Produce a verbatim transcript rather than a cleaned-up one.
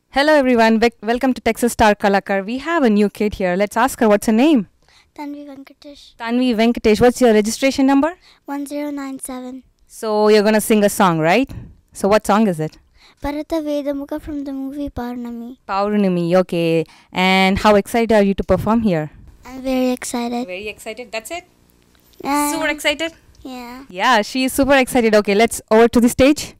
Hello everyone, Bec- welcome to Texas Star Kalakar. We have a new kid here. Let's ask her what's her name. Tanvi Venkatesh. Tanvi Venkatesh. What's your registration number? one zero nine seven. So you're gonna sing a song, right? So what song is it? Bharata Vedamuka from the movie Parnami. Paurnami. Okay. And how excited are you to perform here? I'm very excited. Very excited. That's it. Uh, Super excited. Yeah. Yeah, she is super excited. Okay, let's over to the stage.